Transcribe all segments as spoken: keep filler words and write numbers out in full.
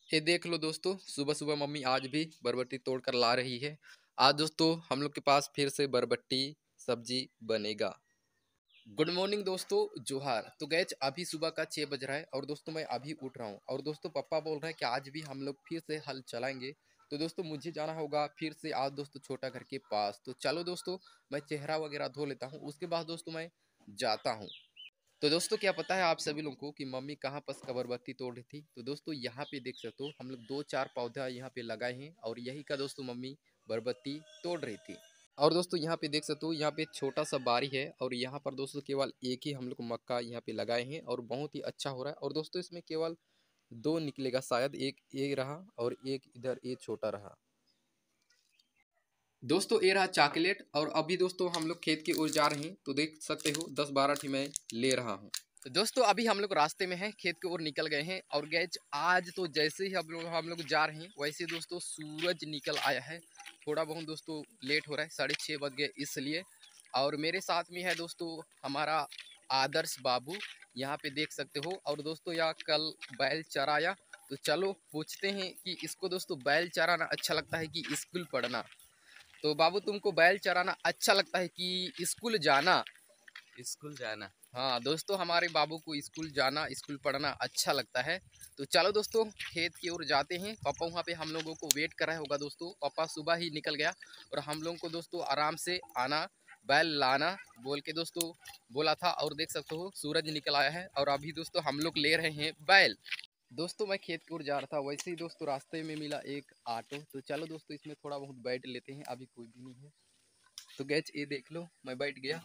ये देख लो दोस्तों, सुबह सुबह मम्मी आज भी बरबट्टी तोड़ कर ला रही है। आज दोस्तों हम लोग के पास फिर से बरबट्टी सब्जी बनेगा। गुड मॉर्निंग दोस्तों, जोहार। तो गैज अभी सुबह का छः बज रहा है और दोस्तों मैं अभी उठ रहा हूँ और दोस्तों पापा बोल रहे हैं कि आज भी हम लोग फिर से हल चलाएंगे। तो दोस्तों मुझे जाना होगा फिर से आज दोस्तों छोटा घर के पास। तो चलो दोस्तों, मैं चेहरा वगैरह धो लेता हूँ, उसके बाद दोस्तों मैं जाता हूँ। तो दोस्तों क्या पता है आप सभी लोगों को कि मम्मी कहाँ पर कबरबत्ती तोड़ रही थी। तो दोस्तों यहाँ पे देख सकते हो हम लोग दो चार पौधा यहाँ पे लगाए हैं और यही का दोस्तों मम्मी बरबत्ती तोड़ रही थी। और दोस्तों यहाँ पे देख सकते हो यहाँ पे छोटा सा बारी है और यहाँ पर दोस्तों केवल एक ही हम लोग मक्का यहाँ पे लगाए हैं और बहुत ही अच्छा हो रहा है। और दोस्तों इसमें केवल दो निकलेगा शायद, एक ये रहा और एक इधर ये छोटा रहा। दोस्तों ये रहा चॉकलेट और अभी दोस्तों हम लोग खेत की ओर जा रहे हैं। तो देख सकते हो दस बारह ठी मैं ले रहा हूँ। तो दोस्तों अभी हम लोग रास्ते में हैं, खेत की ओर निकल गए हैं और गैज आज तो जैसे ही हम लोग हम लोग जा रहे हैं वैसे दोस्तों सूरज निकल आया है। थोड़ा बहुत दोस्तों लेट हो रहा है, साढ़े छः बज गए इसलिए। और मेरे साथ में है दोस्तों हमारा आदर्श बाबू, यहाँ पे देख सकते हो। और दोस्तों यहाँ कल बैल चराया, तो चलो पूछते हैं कि इसको दोस्तों बैल चराना अच्छा लगता है कि स्कूल पढ़ना। तो बाबू तुमको बैल चराना अच्छा लगता है कि स्कूल जाना? स्कूल जाना। हाँ दोस्तों हमारे बाबू को स्कूल जाना, स्कूल पढ़ना अच्छा लगता है। तो चलो दोस्तों खेत की ओर जाते हैं। पापा वहाँ पे हम लोगों को वेट कर रहा होगा दोस्तों। पापा सुबह ही निकल गया और हम लोगों को दोस्तों आराम से आना, बैल लाना बोल के दोस्तों बोला था। और देख सकते हो सूरज निकल आया है और अभी दोस्तों हम लोग ले रहे हैं बैल। दोस्तों मैं खेत की ओर जा रहा था, वैसे ही दोस्तों रास्ते में मिला एक ऑटो। तो चलो दोस्तों इसमें थोड़ा बहुत बैठ लेते हैं, अभी कोई भी नहीं है। तो गैस ये देख लो मैं बैठ गया।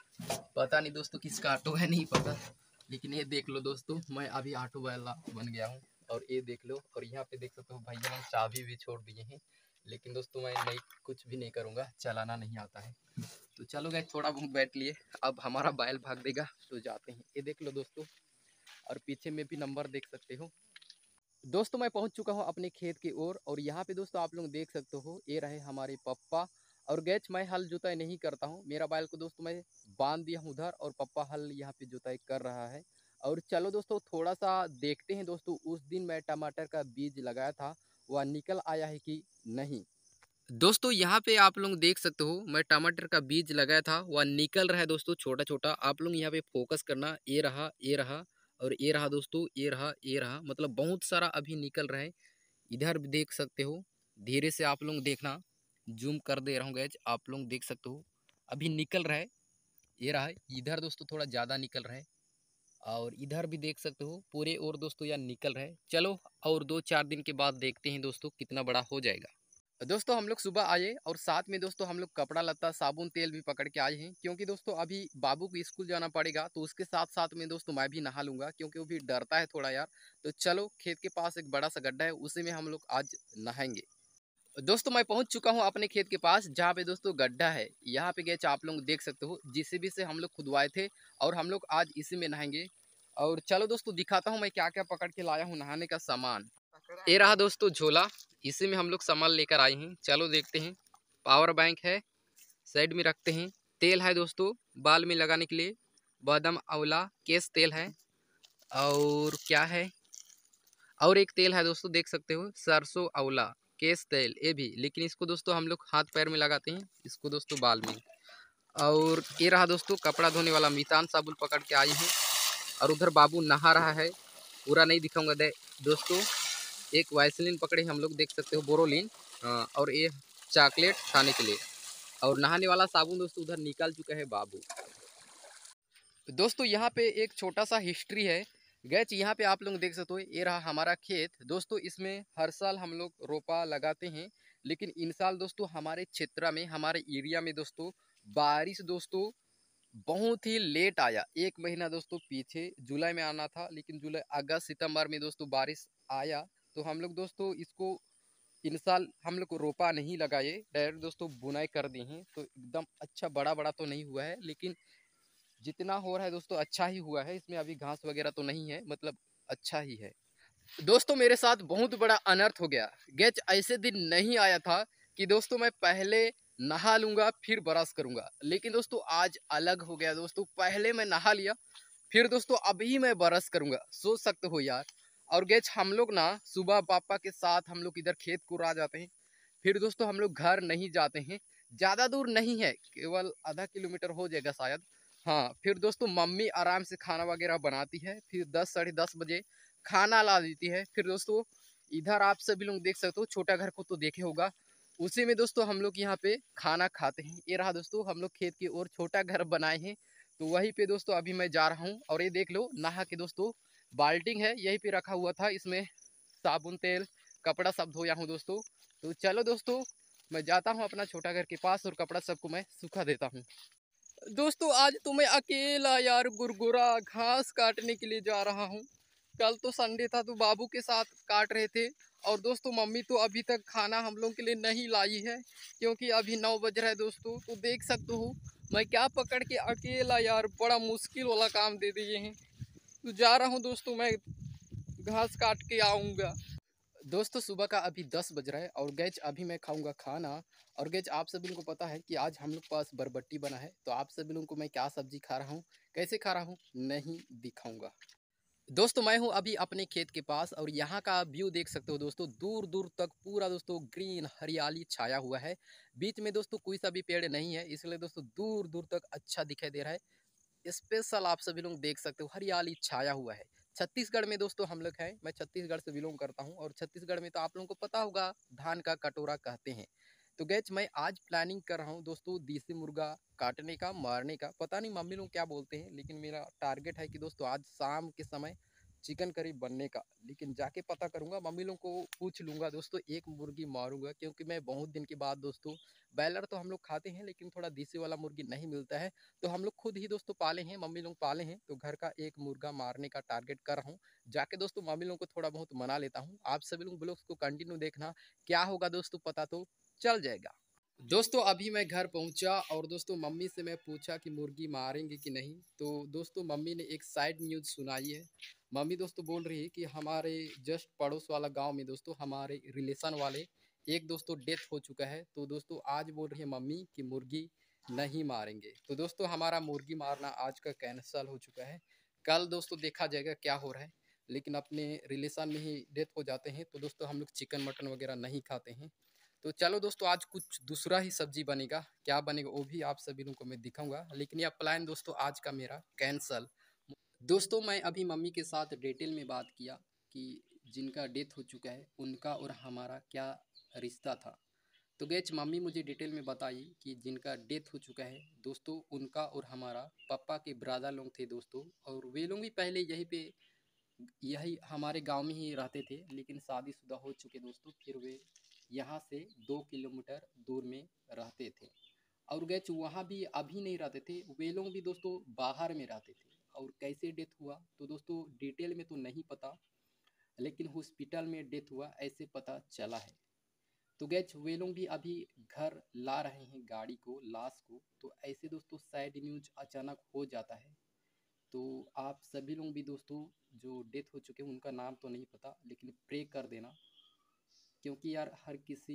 पता नहीं दोस्तों किसका ऑटो है, नहीं पता, लेकिन ये देख लो दोस्तों मैं अभी ऑटो वाला बन गया हूँ। और ये देख लो और यहाँ पे देख सकते हो भैया ने चाबी भी छोड़ दिए हैं। लेकिन दोस्तों मैं नहीं कुछ भी नहीं करूँगा, चलाना नहीं आता है। तो चलो गैस थोड़ा बहुत बैठ लिए, अब हमारा बैल भाग देगा तो जाते हैं। ये देख लो दोस्तों और पीछे में भी नंबर देख सकते हो। दोस्तों मैं पहुंच चुका हूं अपने खेत की ओर और यहाँ पे दोस्तों आप लोग देख सकते हो ये रहे हमारे पप्पा। और गैच मैं हल जुताई नहीं करता हूं, मेरा बैल को दोस्तों मैं बांध दिया हूं उधर और पप्पा हल यहाँ पे जुताई कर रहा है। और चलो दोस्तों थोड़ा सा देखते हैं दोस्तों, उस दिन मैं टमाटर का बीज लगाया था वह निकल आया है कि नहीं। दोस्तों यहाँ पे आप लोग देख सकते हो मैं टमाटर का बीज लगाया था वह निकल रहा है दोस्तों छोटा छोटा। आप लोग यहाँ पे फोकस करना, ये रहा ये रहा और ये रहा दोस्तों, ये रहा ये रहा, मतलब बहुत सारा अभी निकल रहा है। इधर भी देख सकते हो, धीरे से आप लोग देखना, जूम कर दे रहा हूँ गैज, आप लोग देख सकते हो अभी निकल रहा है। ये रहा है इधर दोस्तों थोड़ा ज़्यादा निकल रहा है और इधर भी देख सकते हो पूरे और दोस्तों यार निकल रहा है। चलो और दो चार दिन के बाद देखते हैं दोस्तों कितना बड़ा हो जाएगा। दोस्तों हम लोग सुबह आए और साथ में दोस्तों हम लोग कपड़ा लत्ता साबुन तेल भी पकड़ के आए हैं, क्योंकि दोस्तों अभी बाबू को स्कूल जाना पड़ेगा। तो उसके साथ साथ में दोस्तों मैं भी नहा लूंगा क्योंकि वो भी डरता है थोड़ा यार। तो चलो खेत के पास एक बड़ा सा गड्ढा है, उसी में हम लोग आज नहाएंगे। दोस्तों मैं पहुंच चुका हूं अपने खेत के पास जहां पे दोस्तों गड्ढा है। यहाँ पे गए आप लोग देख सकते हो जेसीबी से हम लोग खुदवाए थे और हम लोग आज इसी में नहाएंगे। और चलो दोस्तों दिखाता हूँ मैं क्या क्या पकड़ के लाया हूँ नहाने का सामान। ये रहा दोस्तों झोला, इसी में हम लोग सामान लेकर आए हैं। चलो देखते हैं। पावर बैंक है, साइड में रखते हैं। तेल है दोस्तों बाल में लगाने के लिए, बादाम आंवला केस तेल है। और क्या है, और एक तेल है दोस्तों देख सकते हो सरसों आंवला केस तेल, ये भी, लेकिन इसको दोस्तों हम लोग हाथ पैर में लगाते हैं, इसको दोस्तों बाल में। और ये रहा दोस्तों कपड़ा धोने वाला मितान साबुन पकड़ के आए हैं। और उधर बाबू नहा रहा है, पूरा नहीं दिखाऊंगा दे दोस्तों। एक वैसलीन पकड़े हम लोग देख सकते हो, बोरोलिन। और ये चॉकलेट खाने के लिए। और नहाने वाला साबुन दोस्तों उधर निकाल चुका है बाबू। दोस्तों यहाँ पे एक छोटा सा हिस्ट्री है गैच, यहाँ पे आप लोग देख सकते हो ये रहा हमारा खेत दोस्तों। इसमें हर साल हम लोग रोपा लगाते हैं, लेकिन इन साल दोस्तों हमारे क्षेत्र में हमारे एरिया में दोस्तों बारिश दोस्तों बहुत ही लेट आया। एक महीना दोस्तों पीछे जुलाई में आना था, लेकिन जुलाई अगस्त सितंबर में दोस्तों बारिश आया। तो हम लोग दोस्तों इसको इन साल हम लोग को रोपा नहीं लगाए, डायरेक्ट दोस्तों बुनाई कर दी हैं। तो एकदम अच्छा बड़ा बड़ा तो नहीं हुआ है, लेकिन जितना हो रहा है दोस्तों अच्छा ही हुआ है। इसमें अभी घास वगैरह तो नहीं है, मतलब अच्छा ही है। दोस्तों मेरे साथ बहुत बड़ा अनर्थ हो गया गैच, ऐसे दिन नहीं आया था कि दोस्तों मैं पहले नहा लूंगा फिर ब्रश करूंगा, लेकिन दोस्तों आज अलग हो गया दोस्तों। पहले मैं नहा लिया फिर दोस्तों अभी मैं ब्रश करूंगा, सोच सकते हो यार। और गैस हम लोग ना सुबह पापा के साथ हम लोग इधर खेत को आ जाते हैं। फिर दोस्तों हम लोग घर नहीं जाते हैं, ज़्यादा दूर नहीं है, केवल आधा किलोमीटर हो जाएगा शायद। हाँ, फिर दोस्तों मम्मी आराम से खाना वगैरह बनाती है, फिर दस साढ़े दस बजे खाना ला देती है। फिर दोस्तों इधर आप सभी लोग देख सकते हो, छोटा घर को तो देखे होगा, उसी में दोस्तों हम लोग यहाँ पे खाना खाते हैं। ये रहा दोस्तों हम लोग खेत की ओर छोटा घर बनाए हैं, तो वहीं पे दोस्तों अभी मैं जा रहा हूँ। और ये देख लो नहा के दोस्तों, बाल्टिंग है यहीं पे रखा हुआ था, इसमें साबुन तेल कपड़ा सब धोया हूँ दोस्तों। तो चलो दोस्तों मैं जाता हूँ अपना छोटा घर के पास और कपड़ा सबको मैं सूखा देता हूँ। दोस्तों आज तो मैं अकेला यार गुरगुरा घास काटने के लिए जा रहा हूँ। कल तो संडे था तो बाबू के साथ काट रहे थे। और दोस्तों मम्मी तो अभी तक खाना हम लोग के लिए नहीं लाई है, क्योंकि अभी नौ बज रहा है दोस्तों। तो देख सकते हो मैं क्या पकड़ के अकेला यार बड़ा मुश्किल वाला काम दे दिए हैं। तो जा रहा हूँ दोस्तों, मैं घास काट के आऊँगा। दोस्तों सुबह का अभी दस बज रहा है और गैज अभी मैं खाऊंगा खाना। और गैज आप सभी लोगों को पता है कि आज हम लोग पास बरबट्टी बना है, तो आप सभी लोगों को मैं क्या सब्जी खा रहा हूँ, कैसे खा रहा हूँ, नहीं दिखाऊंगा। दोस्तों मैं हूँ अभी अपने खेत के पास और यहाँ का व्यू देख सकते हो दोस्तों, दूर दूर तक पूरा दोस्तों ग्रीन हरियाली छाया हुआ है। बीच में दोस्तों कोई सा भी पेड़ नहीं है, इसलिए दोस्तों दूर दूर तक अच्छा दिखाई दे रहा है। स्पेशल आप सभी लोग देख सकते हो हरियाली छाया हुआ है। छत्तीसगढ़ में दोस्तों हम लोग हैं, मैं छत्तीसगढ़ से बिलोंग करता हूं और छत्तीसगढ़ में तो आप लोगों को पता होगा धान का कटोरा कहते हैं। तो गैच मैं आज प्लानिंग कर रहा हूं दोस्तों देसी मुर्गा काटने का, मारने का। पता नहीं मम्मी लोग क्या बोलते हैं, लेकिन मेरा टारगेट है कि दोस्तों आज शाम के समय चिकन करी बनने का। लेकिन जाके पता करूंगा, मम्मी लोग को पूछ लूंगा दोस्तों, एक मुर्गी मारूंगा, क्योंकि मैं बहुत दिन के बाद दोस्तों, बैलर तो हम लोग खाते हैं लेकिन थोड़ा देसी वाला मुर्गी नहीं मिलता है, तो हम लोग खुद ही दोस्तों पाले हैं, मम्मी लोग पाले हैं। तो घर का एक मुर्गा मारने का टारगेट कर रहा हूँ। जाके दोस्तों मम्मी लोग को थोड़ा बहुत मना लेता हूँ। आप सभी लोग ब्लॉग्स को कंटिन्यू देखना, क्या होगा दोस्तों पता तो चल जाएगा। दोस्तों अभी मैं घर पहुंचा और दोस्तों मम्मी से मैं पूछा कि मुर्गी मारेंगे कि नहीं, तो दोस्तों मम्मी ने एक साइड न्यूज़ सुनाई है। मम्मी दोस्तों बोल रही है कि हमारे जस्ट पड़ोस वाला गांव में दोस्तों हमारे रिलेशन वाले एक दोस्तों डेथ हो चुका है। तो दोस्तों आज बोल रही है मम्मी कि मुर्गी नहीं मारेंगे। तो दोस्तों हमारा मुर्गी मारना आज का कैंसल हो चुका है। कल दोस्तों देखा जाएगा क्या हो रहा है, लेकिन अपने रिलेशन में ही डेथ हो जाते हैं तो दोस्तों हम लोग चिकन मटन वगैरह नहीं खाते हैं। तो चलो दोस्तों आज कुछ दूसरा ही सब्जी बनेगा, क्या बनेगा वो भी आप सभी लोगों को मैं दिखाऊंगा। लेकिन यह प्लान दोस्तों आज का मेरा कैंसल। दोस्तों मैं अभी मम्मी के साथ डिटेल में बात किया कि जिनका डेथ हो चुका है उनका और हमारा क्या रिश्ता था। तो गैच मम्मी मुझे डिटेल में बताई कि जिनका डेथ हो चुका है दोस्तों, उनका और हमारा पापा के ब्रदर लोग थे दोस्तों। और वे लोग भी पहले यहीं पे यही हमारे गांव में ही रहते थे, लेकिन शादीशुदा हो चुके दोस्तों, फिर वे यहाँ से दो किलोमीटर दूर में रहते थे। और गैच वहाँ भी अभी नहीं रहते थे, वे लोग भी दोस्तों बाहर में रहते थे। और कैसे डेथ हुआ तो दोस्तों डिटेल में तो नहीं पता, लेकिन हॉस्पिटल में डेथ हुआ ऐसे पता चला है। तो गैच वे लोग भी अभी घर ला रहे हैं गाड़ी को, लाश को। तो ऐसे दोस्तों सैड न्यूज अचानक हो जाता है। तो आप सभी लोग भी दोस्तों जो डेथ हो चुके हैं उनका नाम तो नहीं पता, लेकिन प्रे कर देना, क्योंकि यार हर किसी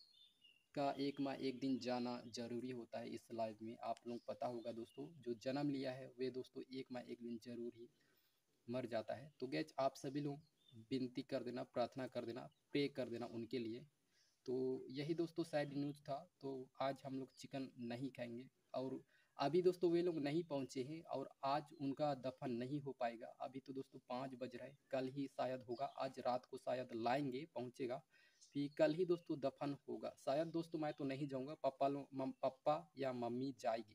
का एक माह एक दिन जाना जरूरी होता है इस लाइफ में। आप लोग पता होगा दोस्तों, जो जन्म लिया है वे दोस्तों एक माह एक दिन जरूर ही मर जाता है। तो गैस आप सभी लोग विनती कर देना, प्रार्थना कर देना, प्रे कर देना उनके लिए। तो यही दोस्तों सैड न्यूज़ था। तो आज हम लोग चिकन नहीं खाएंगे। और अभी दोस्तों वे लोग नहीं पहुंचे हैं और आज उनका दफन नहीं हो पाएगा। अभी तो दोस्तों पाँच बज रहा है, कल ही शायद होगा, आज रात को शायद लाएंगे, पहुंचेगा, फिर कल ही दोस्तों दफन होगा शायद। दोस्तों मैं तो नहीं जाऊंगा, पापा लोग पापा या मम्मी जाएगी।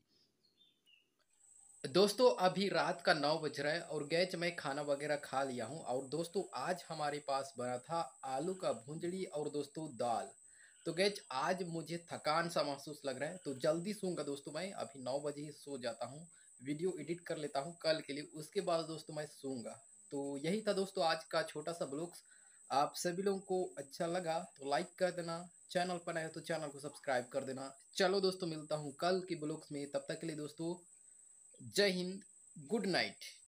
दोस्तों अभी रात का नौ बज रहा है और गैच मैं खाना वगैरह खा लिया हूँ। और दोस्तों आज हमारे पास बना था आलू का भुंजड़ी और दोस्तों दाल। तो गैच आज मुझे थकान सा महसूस लग रहा है, तो जल्दी सोऊंगा दोस्तों, मैं अभी नौ बजे ही सो जाता हूँ, वीडियो एडिट कर लेता हूँ कल के लिए, उसके बाद दोस्तों मैं सोऊंगा। तो यही था दोस्तों आज का छोटा सा ब्लॉग्स। आप सभी लोगों को अच्छा लगा तो लाइक कर देना, चैनल पर आए तो चैनल को सब्सक्राइब कर देना। चलो दोस्तों मिलता हूँ कल के ब्लॉग्स में, तब तक के लिए दोस्तों जय हिंद, गुड नाइट।